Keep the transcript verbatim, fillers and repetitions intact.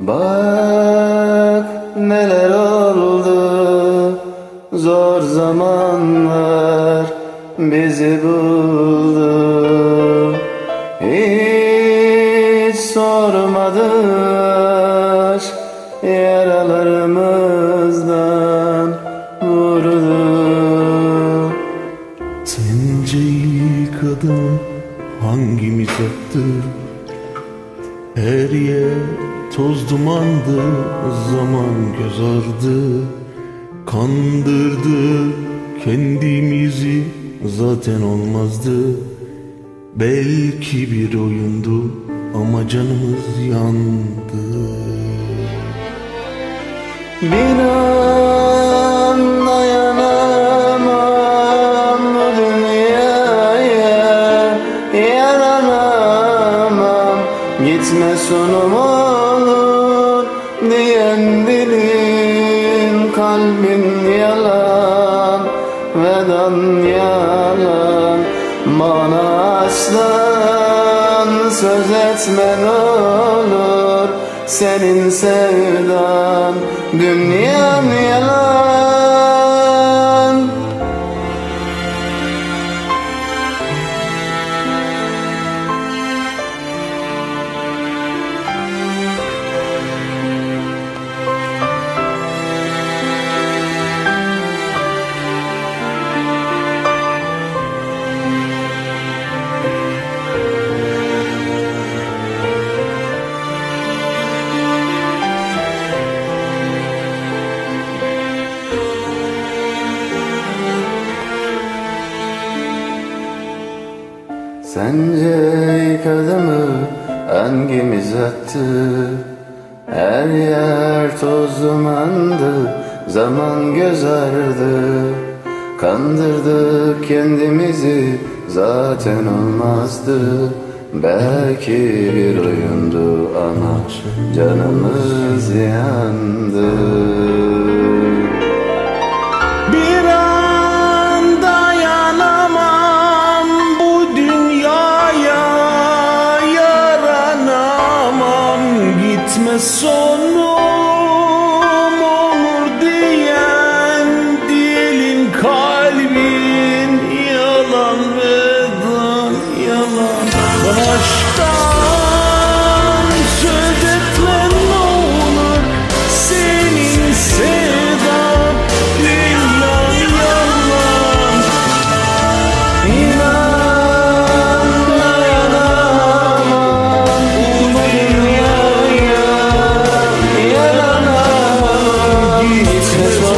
Bak neler oldu, zor zamanlar bizi buldu. Hiç sormadı aşk, yaralarımızdan vurdu. Sence ilk adım hangimiz attı? Her yer toz dumandı, zaman göz ardı. Kandırdı kendimizi, zaten olmazdı. Belki bir oyundu ama canımız yandı. Bir an dayanamam bu dünyaya, yaranamam, gitme sonum olur diyen dilin, kalbin yalan, vedan yalan. Bana aslan söz etme ne olur, senin sevdan dünyan yalan. Sence ilk adımı hangimiz attı? Her yer toz dumandı, zaman göz ardı. Kandırdık kendimizi, zaten olmazdı. Belki bir oyundu ama canımız yandı. Bir an dayanamam bu dünyaya, yaranamam, gitme sonum olur diyen dilin, kalbin yalan, vedan yalan. Baştan söz etme ne olur, senin sevdan dünyan yalan. İnan dayanamam bu dünyaya, yaranamam, gitme sonum